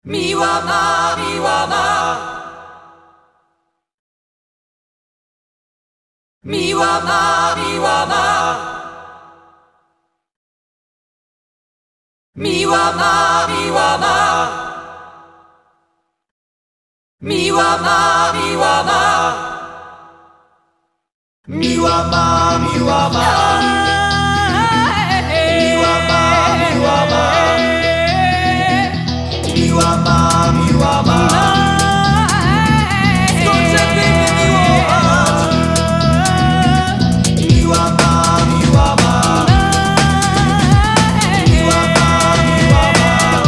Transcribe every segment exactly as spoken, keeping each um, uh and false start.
Miłana, miłana, miłana, miłana, miłana, miłana, miłana, miłana, miła ma, miła ma, miła ma, miła ma, miła ma, miła ma. Skończę ty mnie miłować. Miła ma, miła ma, miła ma, miła ma,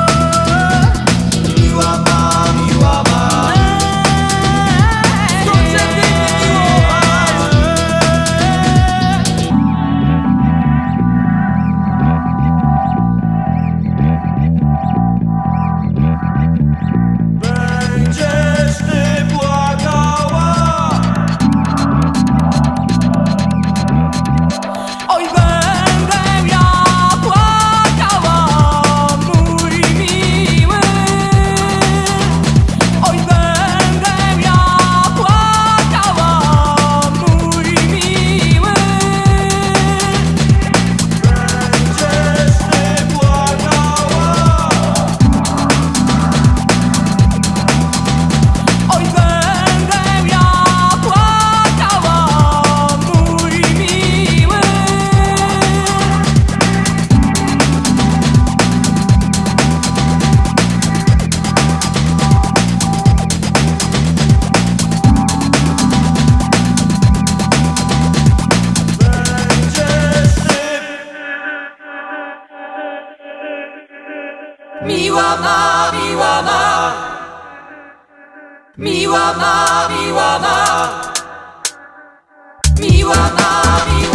miła ma, miła ma. Skończę ty mnie miłować. Będziesz ty płakała. Oj, będę ja płakała, mój miły. Oj, będę ja płakała, mój miły. Będziesz ty płakała. Oj, będę ja płakała, mój miły. Będziesz ty. Miłana, miłana, miłana, miłana, miłana, miłana.